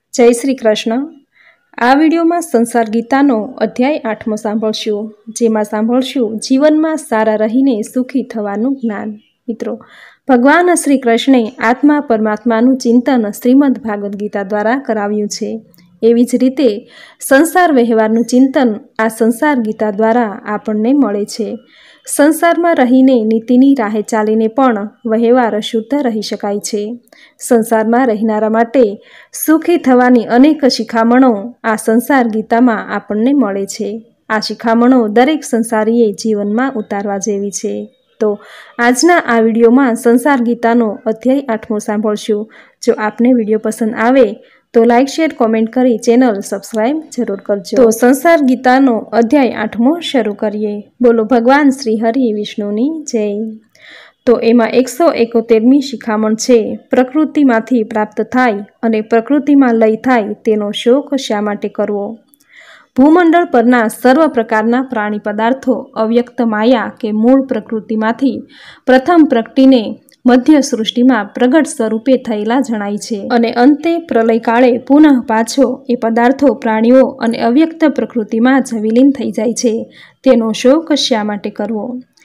जय श्री कृष्ण। आ विडियो में संसार गीतानो अध्याय 8मो सांभळशुं, जेमां सांभळशुं जीवन में सारा रहीने सुखी थवानुं ज्ञान। मित्रों, भगवान श्री कृष्णे आत्मा परमात्मानुं चिंतन श्रीमद भागवत गीता द्वारा कराव्युं छे। एवी ज रीते संसार व्यवहारनुं चिंतन आ संसार गीता द्वारा आपणने मळे छे। संसार में रहीने नीतिनी राहे चालीने पण व्यवहार शुद्ध रही शकाय छे। संसार में रहनारा माटे सुखी थवानी अनेक शिखामणों आ संसार गीता में आपणने मळे छे। आ शिखामणों दरेक संसारीए जीवन में उतारवा जेवी छे। तो आजना आ विडियो में संसार गीतानो अध्याय 8मो सांभळशुं। जो आपने विडियो पसंद आवे तो लाइक शेर कॉमेंट करी चेनल सब्सक्राइब जरूर करजो। तो संसार गीतानो अध्याय 8मो शरू करिए। बोलो भगवान श्री हरि विष्णुनी जय। तो एमां 171मी शिखामण छे, प्रकृतिमांथी प्राप्त थाय अने प्रकृतिमां लय थाय तेनो शोक शा माटे करवो। भूमंडल परना सर्व प्रकारना प्राणी पदार्थों अव्यक्त माया के मूळ प्रकृतिमांथी प्रथम प्रगटीने मध्य सृष्टि में प्रगट स्वरूपे थयेला जणाय छे अने अंते प्रलय काळे पुनः पाछो ए पदार्थों प्राणीओ अने अव्यक्त प्रकृति में ज विलीन थई जाय छे तेनो शोक शा माटे करवो।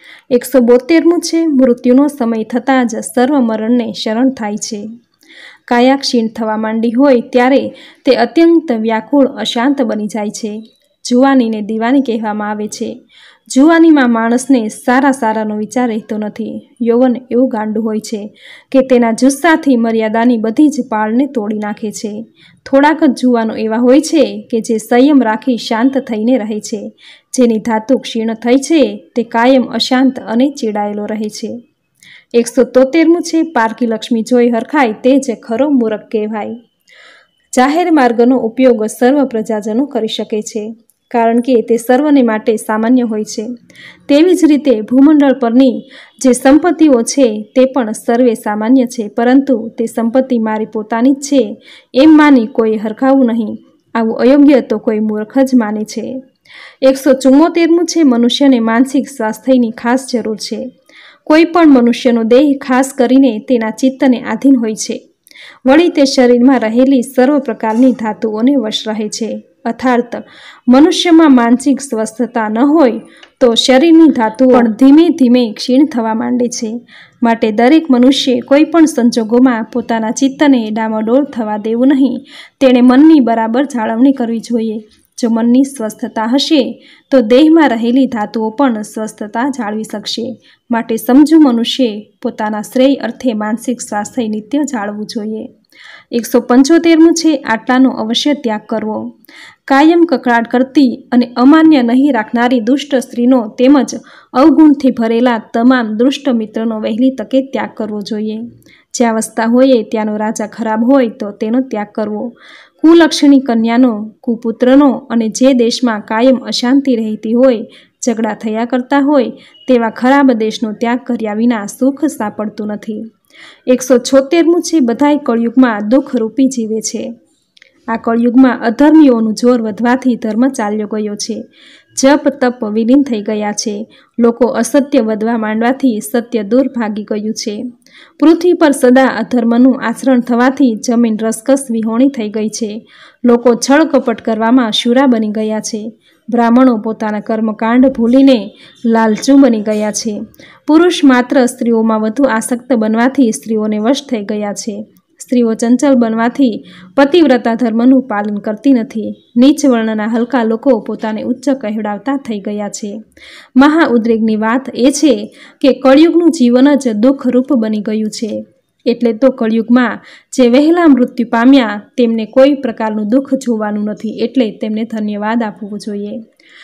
172मुं छे, मृत्युनो समय थता ज सर्व मरण ने शरण थाय छे। काया क्षीण थवा मांडी होय त्यारे ते अत्यंत व्याकुळ अशांत बनी जाय छे। जुवानी ने दीवानी कहेवामां आवे छे। जुवानी में माणसने सारा सारानो विचार रहतो नथी। यौवन एवुं गांडुं होय छे के तेना जुस्साथी मर्यादानी बधी ज पाळने तोड़ी नाखे छे। थोड़ाक ज जुवानो एवा होय छे के जे संयम राखी शांत थईने रहे छे। जेनी धातु क्षीण थई छे ते कायम अशांत अने चीडायेलो रहे छे। 173मुं छे, पारकी लक्ष्मी जोई हरखाय ते ज खरो मूर्ख कहेवाय। जाहेर मार्गनो उपयोग सर्व प्रजाजनो करी शके छे कारण के ते सर्वने माटे सामान्य होय छे। तेवी ज रीते भूमंडल परनी जे संपत्तिओ छे ते पण सर्वे सामान्य छे, परंतु ते संपत्ति मारी पोतानी ज छे एम मानी कोई हरखावुं नहीं। आवुं अयोग्य तो कोई मूर्ख ज माने छे। 174मुं छे, मनुष्यने मानसिक स्वास्थ्यनी खास जरूर छे। कोई पण मनुष्यनो देह खास करीने तेना चित्तने आधीन होय छे। वળી ते शरीर में रहेली सर्व प्रकारनी धातुओने वश रहे छे। अर्थात मनुष्य में मानसिक स्वस्थता न होय तो शरीरनी धातुओ पण धीमे धीमे क्षीण थवा मांडे छे। माटे दरेक मनुष्य कोई पण संजोगोमां पोताना चित्तने डामाडोल थवा देवुं नहीं। तेणे मननी बराबर जाळवणी करवी जोईए। जो मननी स्वस्थता हशे तो देह में रहेली धातुओ पण स्वस्थता जाळवी शकशे। माटे समजू मनुष्य पोताना श्रेय अर्थे मानसिक स्वास्थ्य नित्य जाळवुं जोईए। 175मुं छे, आटलानो अवश्य त्याग करवो। कायम ककड़ाट करती अने अमान्य नहीं राखनारी दुष्ट स्त्रीनो तेमज अवगुणथी भरेला तमाम दुष्ट मित्रनो वहेली तके त्याग करवो जोईए। ज्यां वसता होय त्यानो राजा खराब होय तो तेनो त्याग करवो। कुलक्षणी कन्यानो, कुपुत्रनो अने जे देश में कायम अशांति रहती होय, झगड़ा थया करता होय तेवा खराब देशनो त्याग कर्या विना सुख सापड़तुं नथी। 176मुं छे, बधाय कळयुग में दुख रूपी जीवे छे। आ कळयुग में अधर्मीओनुं जोर वधवाथी धर्म चाल्यो गयो छे। जप तप विलीन थई गया छे। लोको असत्य वधवा मांडवाथी सत्य दूर भागी गयुं छे। पृथ्वी पर सदा अधर्मनुं आचरण थवाथी जमीन रसकस विहोणी थई गई छे। लोको छळ कपट करवामां शूरा बनी गया छे। ब्राह्मणों पोताना कर्मकांड भूलीने लालचू बनी गया छे। पुरुष मात्र स्त्रीओमां वधु आसक्त बनवाथी स्त्रीओने वश थई गया छे। स्त्रीओ चंचल बनवाथी पतिव्रता धर्मनुं पालन करती नथी। नीच वर्णना हलका लोको पोताने उच्च कहेवडावता थई गया छे। महाउद्रेकनी वात ए छे के कळयुगनुं जीवन ज दुखरूप बनी गयुं छे। एटले तो कळयुग में जे वहेला मृत्यु पाम्या तेमने कोई प्रकारनुं दुख जोवानुं नथी, एटले तेमने धन्यवाद आपवो जोईए।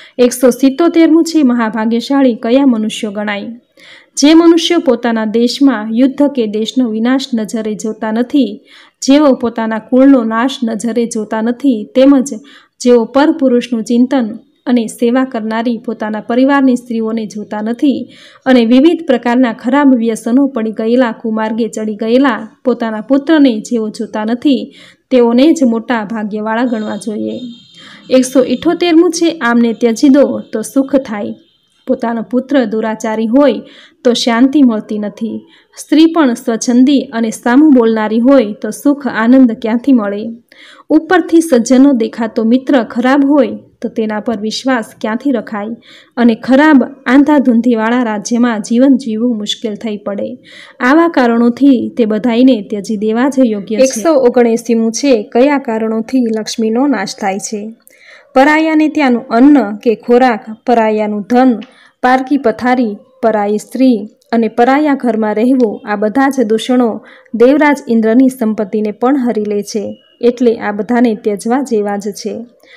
177मुं छे, महाभाग्यशाળી कया मनुष्यो गणाय। जे मनुष्य पोताना देश में युद्ध के देशनो विनाश नजरे जोता नथी, जेओ पोताना कुळनो नाश नजरे जोता नथी, तेमज जेओ परपुरुषनुं चिंतन अने सेवा करनारी पोताना परिवारनी स्त्रीओने जोता नथी अने विविध प्रकारना खराब व्यसनो पड़ी गयेला कुमार्गे चढ़ी गयेला पोताना पुत्रने जेओ जोता नथी तेओने ज मोटा भाग्यवाळा गणवा जोईए। 178मुं छे, आमने त्यजी दो तो सुख थाय। પોતાનો પુત્ર દુરાચારી હોય તો શાંતિ મળતી નથી. સ્ત્રી પણ સ્વચ્છંદી અને સામું બોલનારી હોય તો સુખ આનંદ ક્યાંથી મળે? ઉપરથી સજ્જનો દેખાતો મિત્ર ખરાબ હોય તો તેના પર વિશ્વાસ ક્યાંથી રખાય? અને ખરાબ આંધાધૂંધીવાળા રાજ્યમાં જીવન જીવવું મુશ્કેલ થઈ પડે. આવા કારણોથી તે બધાઈને ત્યજી દેવા જ યોગ્ય છે. 179મું છે, કયા કારણોથી લક્ષ્મીનો નાશ થાય છે? પરાયાને ત્યાંનું અન્ન કે ખોરાક, પરાયાનું ધન, પારકી પથારી, પરાઈ સ્ત્રી અને પરાયા ઘરમાં રહેવું, આ બધા જ દૂષણો દેવરાજ ઇન્દ્રની સંપત્તિને પણ હરી લે છે. એટલે આ બધાને ત્યજવા જેવા જ છે.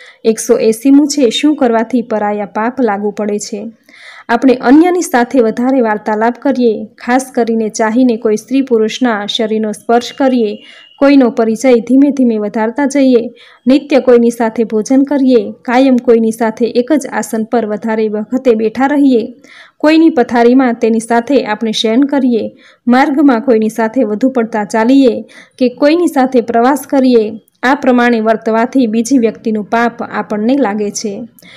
180મું છે, શું કરવાથી પરાયા પાપ લાગુ પડે છે? આપણે અન્યની સાથે વધારે વાર્તાલાપ કરીએ, ખાસ કરીને ચાહીને કોઈ સ્ત્રી પુરુષના શરીરનો સ્પર્શ કરીએ, કોઈનો પરિચય ધીમે ધીમે વધારતા જઈએ, નિત્ય કોઈની સાથે ભોજન કરીએ, કાયમ કોઈની સાથે એક જ આસન પર વધારે વખતે બેઠા રહીએ, કોઈની પથારીમાં તેની સાથે આપણે શયન કરીએ, માર્ગમાં કોઈની સાથે વધુ પડતા ચાલીએ કે કોઈની સાથે પ્રવાસ કરીએ, આ પ્રમાણે વર્તવાથી બીજી વ્યક્તિનું પાપ આપણને લાગે છે.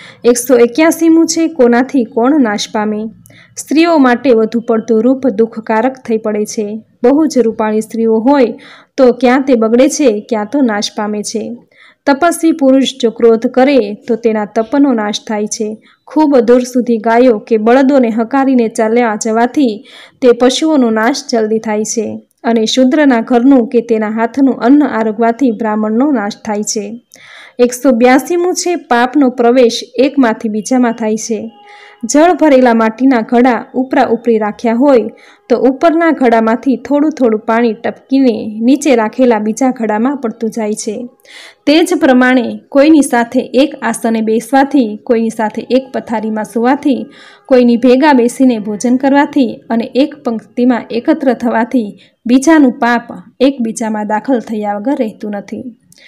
181મું છે, કોનાથી કોણ નાશ પામે? સ્ત્રીઓ માટે વધુ પડતું રૂપ દુઃખકારક થઈ પડે છે. બહુ જ રૂપાળી સ્ત્રીઓ હોય તો ક્યાં તે બગડે છે, ક્યાં તો નાશ પામે છે. તપસ્વી પુરુષ જો ક્રોધ કરે તો તેના તપનો નાશ થાય છે. ખૂબ દૂર સુધી ગાયો કે બળદોને હકારીને ચાલ્યા જવાથી તે પશુઓનો નાશ જલ્દી થાય છે. અને શૂદ્રના ઘરનું કે તેના હાથનું અન્ન આરોગવાથી બ્રાહ્મણનો નાશ થાય છે. 182મું છે, પાપનો પ્રવેશ એકમાંથી બીજામાં થાય છે. જળ ભરેલા માટીના ઘડા ઉપરા ઉપરી રાખ્યા હોય તો ઉપરના ઘડામાંથી થોડું થોડું પાણી ટપકીને નીચે રાખેલા બીજા ઘડામાં પડતું જાય છે. તે જ પ્રમાણે કોઈની સાથે એક આસને બેસવાથી, કોઈની સાથે એક પથારીમાં સૂવાથી, કોઈની ભેગા બેસીને ભોજન કરવાથી અને એક પંક્તિમાં એકત્ર થવાથી બીજાનું પાપ એકબીજામાં દાખલ થયા વગર રહેતું નથી.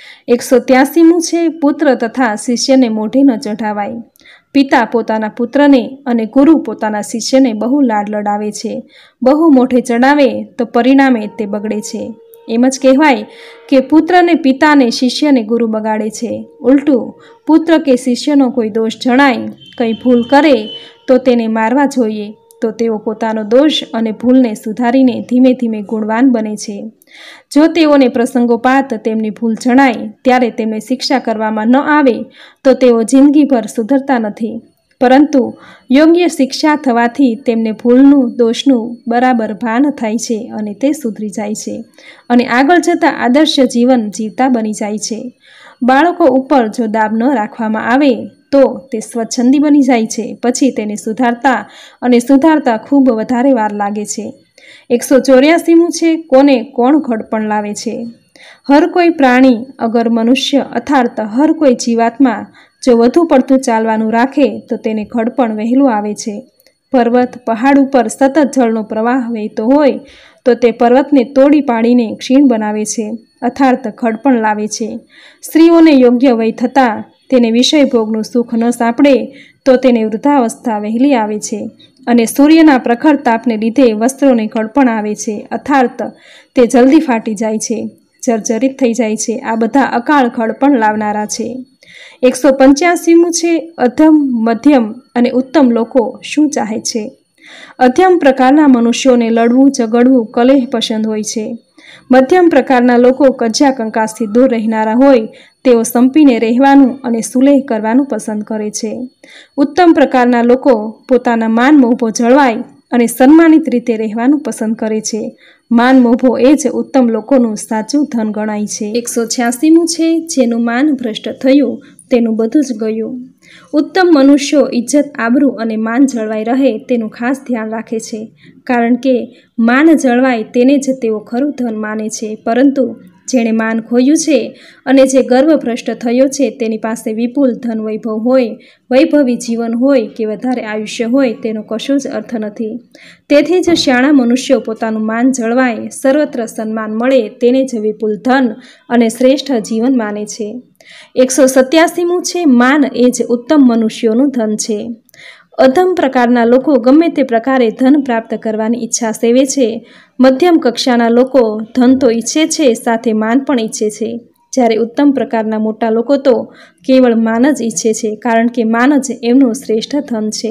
183મું છે, પુત્ર તથા શિષ્યને મોઢે ન ચઢાવાય. પિતા પોતાના પુત્રને અને ગુરુ પોતાના શિષ્યને બહુ લાડ લડાવે છે. બહુ મોઢે ચડાવે તો પરિણામે તે બગડે છે. એમ જ કહેવાય કે પુત્રને પિતા ને શિષ્યને ગુરુ બગાડે છે. ઉલટું પુત્ર કે શિષ્યનો કોઈ દોષ જણાય, કંઈ ભૂલ કરે તો તેને મારવા જોઈએ, તો તેઓ પોતાનો દોષ અને ભૂલને સુધારીને ધીમે ધીમે ગુણવાન બને છે. જો તેઓને પ્રસંગોપાત તેમની ભૂલ જણાય ત્યારે તેમને શિક્ષા કરવામાં ન આવે તો તેઓ જિંદગીભર સુધરતા નથી. પરંતુ યોગ્ય શિક્ષા થવાથી તેમને ભૂલનું, દોષનું બરાબર ભાન થાય છે અને તે સુધરી જાય છે અને આગળ જતાં આદર્શ જીવન જીવતા બની જાય છે. બાળકો ઉપર જો દાબ ન રાખવામાં આવે તો તે સ્વચ્છંદી બની જાય છે. પછી તેને સુધારતા ખૂબ વધારે વાર લાગે છે. 184મું છે, કોને કોણ ઘડપણ લાવે છે? હર કોઈ પ્રાણી અગર મનુષ્ય અર્થાત હર કોઈ જીવાત્મા જો વધુ પડતું ચાલવાનું રાખે તો તેને ઘડપણ વહેલું આવે છે. પર્વત, પહાડ ઉપર સતત જળનો પ્રવાહ વહેતો હોય તો તે પર્વતને તોડી પાડીને ક્ષીણ બનાવે છે, અર્થાત ઘડપણ લાવે છે. સ્ત્રીઓને યોગ્ય વય થતાં તેને વિષય ભોગનું સુખ ન સાંપડે તો તેને વૃદ્ધાવસ્થા વહેલી આવે છે અને સૂર્યના પ્રખર તાપને લીધે વસ્ત્રોને ઘડપણ આવે છે, અર્થાત તે જલ્દી ફાટી જાય છે, જર્જરિત થઈ જાય છે. આ બધા અકાળ ઘડપણ લાવનારા છે. 185મું છે, અધમ, મધ્યમ અને ઉત્તમ લોકો શું ચાહે છે? અધ્યમ પ્રકારના મનુષ્યોને લડવું, ઝઘડવું, કલેહ પસંદ હોય છે. મધ્યમ પ્રકારના લોકો કજ્જા કંકાસથી દૂર રહેનારા હોય તેઓ સંપીને રહેવાનું અને સુલેહ કરવાનું પસંદ કરે છે. ઉત્તમ પ્રકારના લોકો પોતાના માન મોભો જળવાય અને સન્માનિત રીતે રહેવાનું પસંદ કરે છે. માન મોભો એ જ ઉત્તમ લોકોનું સાચું ધન ગણાય છે. 186મું છે, જેનું માન ભ્રષ્ટ થયું તેનું બધું જ ગયું. ઉત્તમ મનુષ્યો ઇજ્જત, આબરૂ અને માન જળવાઈ રહે તેનું ખાસ ધ્યાન રાખે છે, કારણ કે માન જળવાય તેને જ તેઓ ખરું ધન માને છે. પરંતુ જેણે માન ખોયું છે અને જે ગર્વ ભ્રષ્ટ થયો છે તેની પાસે વિપુલ ધન વૈભવ હોય, વૈભવી જીવન હોય કે વધારે આયુષ્ય હોય તેનો કશો જ અર્થ નથી. તેથી જ શાણા મનુષ્યો પોતાનું માન જળવાય, સર્વત્ર સન્માન મળે તેને જ વિપુલ ધન અને શ્રેષ્ઠ જીવન માને છે. 187મું છે, માન એ જ ઉત્તમ મનુષ્યોનું ધન છે. અધમ પ્રકારના લોકો ગમે તે પ્રકારે ધન પ્રાપ્ત કરવાની ઈચ્છા સેવે છે. મધ્યમ કક્ષાના લોકો ધન તો ઈચ્છે છે, સાથે માન પણ ઈચ્છે છે. જ્યારે ઉત્તમ પ્રકારના મોટા લોકો તો કેવળ માન જ ઈચ્છે છે, કારણ કે માન જ એમનું શ્રેષ્ઠ ધન છે.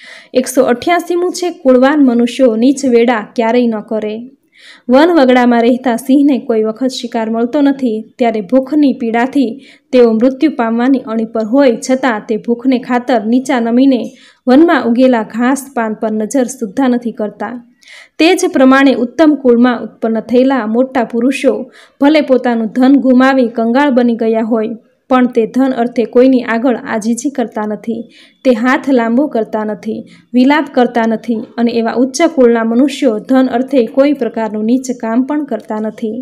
188મું છે કુળવાન મનુષ્યો નીચ વેડા ક્યારેય ન કરે. વન વગડામાં રહેતા સિંહને કોઈ વખત શિકાર મળતો નથી, ત્યારે ભૂખની પીડાથી તેઓ મૃત્યુ પામવાની અણી પર હોય છતાં તે ભૂખને ખાતર નીચા નમીને વનમાં ઉગેલા ઘાસ પાન પર નજર સુદ્ધા નથી કરતા. તે જ પ્રમાણે ઉત્તમ કુળમાં ઉત્પન્ન થયેલા મોટા પુરુષો ભલે પોતાનું ધન ગુમાવી કંગાળ બની ગયા હોય, પણ તે ધન અર્થે કોઈની આગળ આજીજી કરતા નથી, તે હાથ લાંબો કરતા નથી, વિલાપ કરતા નથી, અને એવા ઉચ્ચ કુળના મનુષ્યો ધન અર્થે કોઈ પ્રકારનું નીચ કામ પણ કરતા નથી.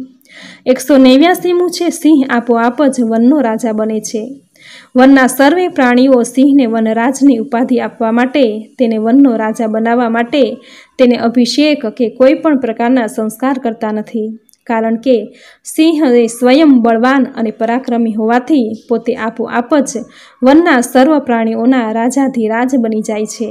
189મું છે સિંહ આપોઆપ જ વનનો રાજા બને છે. વનના સર્વે પ્રાણીઓ સિંહને વનરાજની ઉપાધિ આપવા માટે, તેને વનનો રાજા બનાવવા માટે તેને અભિષેક કે કોઈ પણ પ્રકારના સંસ્કાર કરતા નથી, કારણ કે સિંહ એ સ્વયં બળવાન અને પરાક્રમી હોવાથી પોતે આપોઆપ જ વનના સર્વ પ્રાણીઓના રાજાધિરાજ બની જાય છે.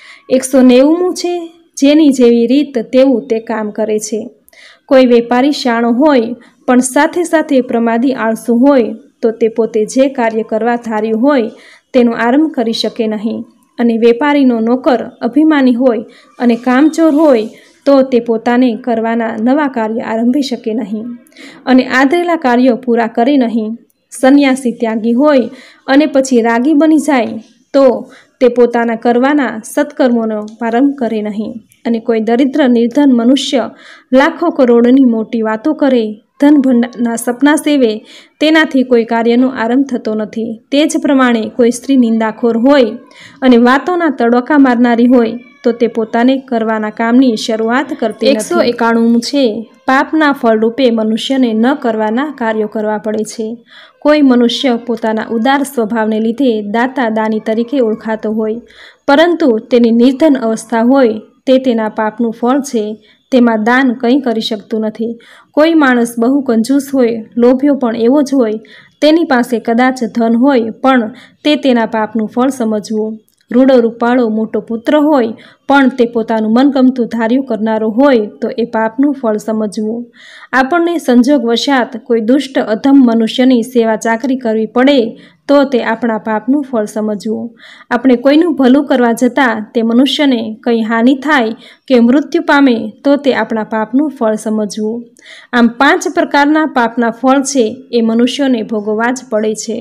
190મું છે જેની જેવી રીત તેવું તે કામ કરે છે. કોઈ વેપારી શાણો હોય પણ સાથે સાથે પ્રમાદી આળસુ હોય તો તે પોતે જે કાર્ય કરવા ધાર્યું હોય તેનો આરંભ કરી શકે નહીં, અને વેપારીનો નોકર અભિમાની હોય અને કામચોર હોય તો તે પોતાને કરવાના નવા કાર્ય આરંભી શકે નહીં અને આદરેલા કાર્યો પૂરા કરે નહીં. સંન્યાસી ત્યાગી હોય અને પછી રાગી બની જાય તો તે પોતાના કરવાના સત્કર્મોનો પ્રારંભ કરે નહીં. અને કોઈ દરિદ્ર નિર્ધન મનુષ્ય લાખો કરોડની મોટી વાતો કરે, ધન ભંડારના સપના સેવે, તેનાથી કોઈ કાર્યનો આરંભ થતો નથી. તે જ પ્રમાણે કોઈ સ્ત્રી નિંદાખોર હોય અને વાતોના તડોકા મારનારી હોય તો તે પોતાને કરવાના કામની શરૂઆત કરતી નથી. 191મું છે પાપના ફળરૂપે મનુષ્યને ન કરવાના કાર્યો કરવા પડે છે. કોઈ મનુષ્ય પોતાના ઉદાર સ્વભાવને લીધે દાતા દાની તરીકે ઓળખાતો હોય, પરંતુ તેની નિર્ધન અવસ્થા હોય તે તેના પાપનું ફળ છે, તેમાં દાન કંઈ કરી શકતું નથી. કોઈ માણસ બહુ કંજૂસ હોય, લોભ્યો પણ એવો જ હોય, તેની પાસે કદાચ ધન હોય પણ તે તેના પાપનું ફળ સમજવું. રૂડો રૂપાળો મોટો પુત્ર હોય પણ તે પોતાનું મનગમતું ધાર્યું કરનારો હોય તો એ પાપનું ફળ સમજવું. આપણને સંજોગ વશાત કોઈ દુષ્ટ અધમ મનુષ્યની સેવા ચાકરી કરવી પડે તો તે આપણા પાપનું ફળ સમજવું. આપણે કોઈનું ભલું કરવા જતાં તે મનુષ્યને કંઈ હાનિ થાય કે મૃત્યુ પામે તો તે આપણા પાપનું ફળ સમજવું. આમ 5 પ્રકારના પાપના ફળ છે એ મનુષ્યોને ભોગવવા જ પડે છે.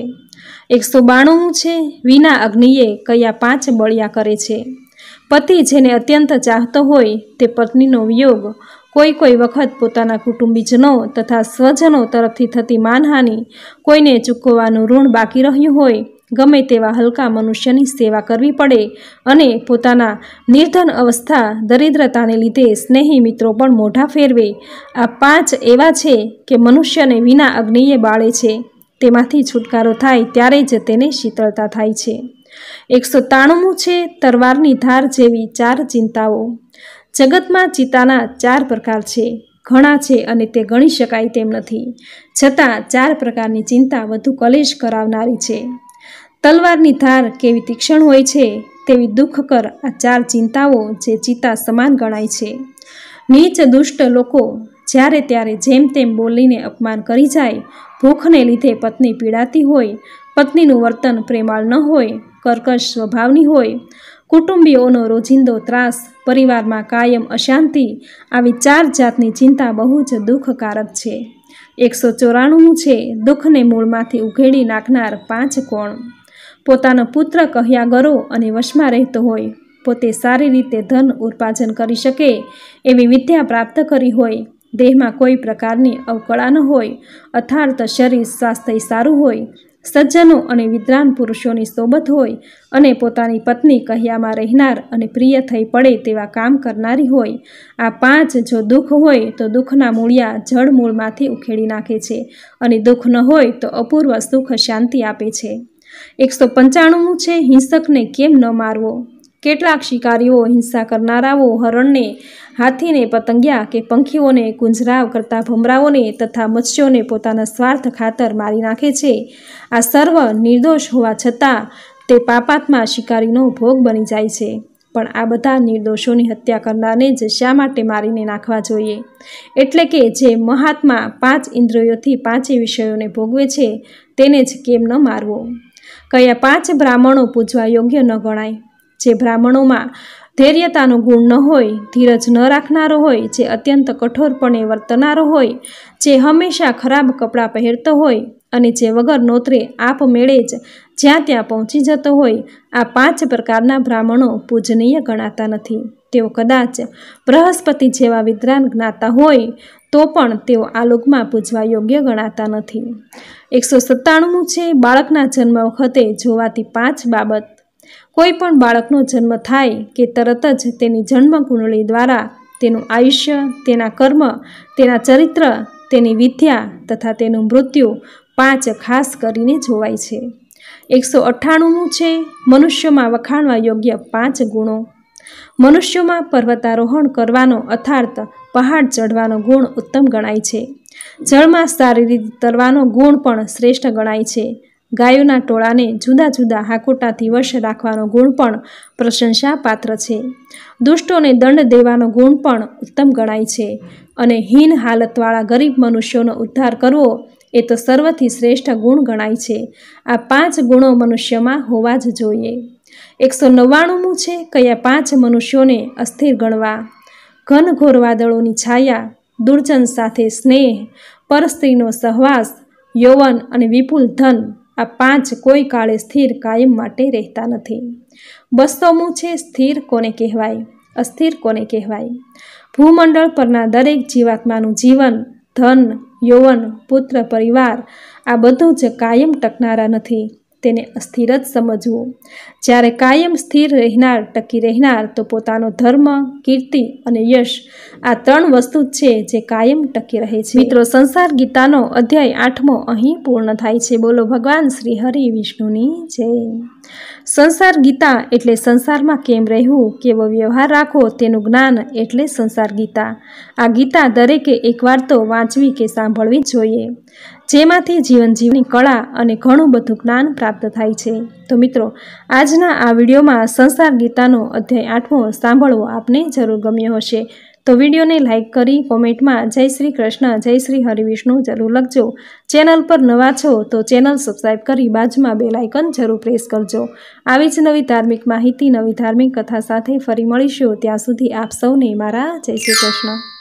192મું છે વિના અગ્નિએ કયા 5 બળિયા કરે છે. પતિ જેને અત્યંત ચાહતો હોય તે પત્નીનો વિયોગ, કોઈ વખત પોતાના કુટુંબીજનો તથા સ્વજનો તરફથી થતી માનહાનિ, કોઈને ચૂકવવાનું ઋણ બાકી રહ્યું હોય, ગમે તેવા હલકા મનુષ્યની સેવા કરવી પડે અને પોતાના નિર્ધન અવસ્થા દરિદ્રતાને લીધે સ્નેહી મિત્રો પણ મોઢા ફેરવે. આ 5 એવા છે કે મનુષ્યને વિના અગ્નિએ બાળે છે. તેમાંથી છુટકારો થાય ત્યારે જ તેને શીતળતા થાય છે. 193મું છે તરવારની ધાર જેવી 4 ચિંતાઓ. જગતમાં ચિંતાના 4 પ્રકાર છે, ઘણા છે અને તે ગણી શકાય તેમ નથી, છતાં 4 પ્રકારની ચિંતા વધુ કલેશ કરાવનારી છે. તલવારની ધાર કેવી તીક્ષ્ણ હોય છે તેવી દુઃખકર આ 4 ચિંતાઓ જે ચિતા સમાન ગણાય છે. નીચ દુષ્ટ લોકો જ્યારે ત્યારે જેમ તેમ બોલીને અપમાન કરી જાય, ભૂખને લીધે પત્ની પીડાતી હોય, પત્નીનું વર્તન પ્રેમાળ ન હોય, કર્કશ સ્વભાવની હોય, કુટુંબીઓનો રોજિંદો ત્રાસ, પરિવારમાં કાયમ અશાંતિ, આવી 4 જાતની ચિંતા બહુ જ દુઃખકારક છે. 194મું છે દુઃખને મૂળમાંથી ઉઘેડી નાખનાર 5 કોણ. પોતાનો પુત્ર કહ્યા ગરો અને વશમાં રહેતો હોય, પોતે સારી રીતે ધન ઉપાર્જન કરી શકે એવી વિદ્યા પ્રાપ્ત કરી હોય, દેહમાં કોઈ પ્રકારની અવકળા ન હોય, અથાર્થ શરીર સ્વાસ્થ્ય સારું હોય, સજ્જનો અને વિદ્વાન પુરુષોની સોબત હોય અને પોતાની પત્ની કહ્યામાં રહેનાર અને પ્રિય થઈ પડે તેવા કામ કરનારી હોય. આ 5 જો દુઃખ હોય તો દુઃખના મૂળિયા જળ મૂળમાંથી ઉખેડી નાખે છે, અને દુઃખ ન હોય તો અપૂર્વ સુખ શાંતિ આપે છે. 195મું છે હિંસકને કેમ ન મારવો. કેટલાક શિકારીઓ હિંસા કરનારાઓ હરણને, હાથીને, પતંગિયા કે પંખીઓને, કુંજરાવ કરતા ભમરાઓને તથા મત્સ્યોને પોતાના સ્વાર્થ ખાતર મારી નાખે છે. આ સર્વ નિર્દોષ હોવા છતાં તે પાપાત્મા શિકારીનો ભોગ બની જાય છે. પણ આ બધા નિર્દોષોની હત્યા કરનારને જ શા માટે મારીને નાખવા જોઈએ? એટલે કે જે મહાત્મા 5 ઇન્દ્રિયોથી 5 વિષયોને ભોગવે છે તેને જ કેમ ન મારવો? કયા 5 બ્રાહ્મણો પૂજવા યોગ્ય ન ગણાય? જે બ્રાહ્મણોમાં ધૈર્યતાનો ગુણ ન હોય, ધીરજ ન રાખનારો હોય, જે અત્યંત કઠોરપણે વર્તનારો હોય, જે હંમેશા ખરાબ કપડાં પહેરતો હોય અને જે વગર નોતરે આપમેળે જ જ્યાં ત્યાં પહોંચી જતો હોય, આ 5 પ્રકારના બ્રાહ્મણો પૂજનીય ગણાતા નથી. તેઓ કદાચ બૃહસ્પતિ જેવા વિદ્વાન જ્ઞાતા હોય તો પણ તેઓ આ લોકમાં પૂજવા યોગ્ય ગણાતા નથી. 197મું છે બાળકના જન્મ વખતે જોવાતી 5 બાબત. કોઈ પણ બાળકનો જન્મ થાય કે તરત જ તેની જન્મ કુંડળી દ્વારા તેનું આયુષ્ય, તેના કર્મ, તેના ચરિત્ર, તેની વિદ્યા તથા તેનું મૃત્યુ 5 ખાસ કરીને જોવાય છે. 198મું છે મનુષ્યોમાં વખાણવા યોગ્ય 5 ગુણો. મનુષ્યોમાં પર્વતારોહણ કરવાનો અર્થાત પહાડ ચઢવાનો ગુણ ઉત્તમ ગણાય છે. જળમાં સારી રીતે તરવાનો ગુણ પણ શ્રેષ્ઠ ગણાય છે. ગાયોના ટોળાને જુદા જુદા હાકોટાથી વશ રાખવાનો ગુણ પણ પ્રશંસા પાત્ર છે. દુષ્ટોને દંડ દેવાનો ગુણ પણ ઉત્તમ ગણાય છે. અને હીન હાલતવાળા ગરીબ મનુષ્યોનો ઉદ્ધાર કરવો એ તો સર્વથી શ્રેષ્ઠ ગુણ ગણાય છે. આ 5 ગુણો મનુષ્યમાં હોવા જ જોઈએ. 199મું છે કયા 5 મનુષ્યોને અસ્થિર ગણવા? ઘનઘોર વાદળોની છાયા, દુર્જન સાથે સ્નેહ, પરસ્ત્રીનો સહવાસ, યૌવન અને વિપુલ ધન, આ 5 કોઈ કાળે સ્થિર કાયમ માટે રહેતા નથી. 200મું છે સ્થિર કોને કહેવાય, અસ્થિર કોને કહેવાય? ભૂમંડળ પરના દરેક જીવાત્માનું જીવન, ધન, યૌવન, પુત્ર, પરિવાર આ બધું જ કાયમ ટકનારા નથી. તેને અસ્થિર જ સમજવું. જ્યારે કાયમ સ્થિર રહેનાર, ટકી રહેનાર તો પોતાનો ધર્મ, કીર્તિ અને યશ આ 3 વસ્તુ જ છે જે કાયમ ટકી રહે છે. મિત્રો, સંસાર ગીતાનો અધ્યાય 8મો અહીં પૂર્ણ થાય છે. બોલો ભગવાન શ્રી હરિ વિષ્ણુની જય. સંસાર ગીતા એટલે સંસારમાં કેમ રહેવું, કેવો વ્યવહાર રાખવો તેનું જ્ઞાન એટલે સંસાર ગીતા. આ ગીતા દરેકે એકવાર તો વાંચવી કે સાંભળવી જોઈએ, જેમાંથી જીવન જીવવાની કળા અને ઘણું બધું જ્ઞાન પ્રાપ્ત થાય છે. તો મિત્રો, આજના આ વિડીયોમાં સંસાર ગીતાનો અધ્યાય 8મો સાંભળવો આપને જરૂર ગમ્યો હશે. તો વિડીયોને લાઇક કરી કોમેન્ટમાં જય શ્રી કૃષ્ણ, જય શ્રી હરિવિષ્ણુ જરૂર લખજો. ચેનલ પર નવા છો તો ચેનલ સબસ્ક્રાઈબ કરી બાજુમાં બેલ આઇકન જરૂર પ્રેસ કરજો. આવી જ નવી ધાર્મિક માહિતી, નવી ધાર્મિક કથા સાથે ફરી મળીશું. ત્યાં સુધી આપ સૌને મારા જય શ્રી કૃષ્ણ.